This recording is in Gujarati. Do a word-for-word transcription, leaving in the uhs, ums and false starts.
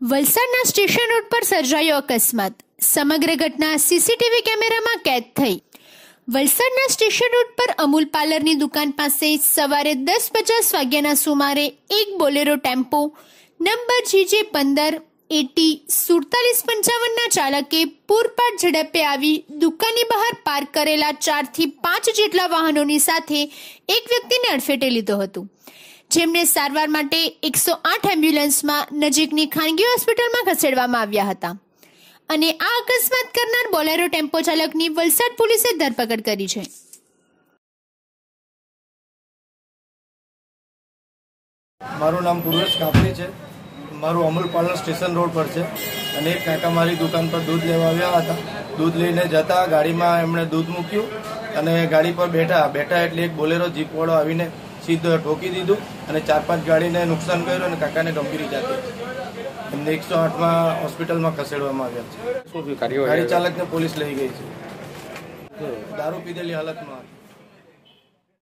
વલસાડના સ્ટેશન રોડ પર સર્જાયો અકસ્માત. સમગ્ર ઘટના સીસીટીવી કેમેરામાં કેદ થઈ. વલસાડના સ્ટેશન રોડ પર અમૂલ પાર્લરની દુકાન પાસે સવારે દસ પચાસ વાગ્યાના સુમારે એક બોલેરો ટેમ્પો નંબર જીજે પંદર એટી સુડતાલીસ પંચાવનના ચાલકે પૂરપાટ ઝડપે આવી દુકાનની બહાર પાર્ક કરેલા ચારથી પાંચ જેટલા વાહનોની સાથે એક વ્યક્તિને અડફેટે લીધો હતો, જેમને સારવાર માટે એકસો આઠ એમ્બ્યુલન્સમાં નજીકની ખાનગી હોસ્પિટલમાં ખસેડવામાં આવ્યા હતા અને આ અકસ્માત કરનાર બોલેરો ટેમ્પો ચાલકની વલસાડ પોલીસે ધરપકડ કરી છે. મારું નામ પૂર્વેશ કાપડી છે. મારું અમૂલ પાર્લર સ્ટેશન રોડ પર છે અને એક કાકા મારી દુકાન પર દૂધ લેવા આવ્યા હતા. દૂધ લઈને જતા ગાડીમાં એમણે દૂધ મૂક્યું અને ગાડી પર બેઠા બેઠા એટલે એક બોલેરો જીપવાળો આવીને સીધો ઠોકી દીધું અને ચાર પાંચ ગાડીને નુકસાન કર્યું અને કાકાને ગંભીર ઈજા થઈ. એમને એકસો આઠમાં હોસ્પિટલમાં ખસેડવામાં આવ્યા છે. ગાડી ચાલકને પોલીસ લઈ ગઈ છે. દારૂ પીધેલી હાલતમાં.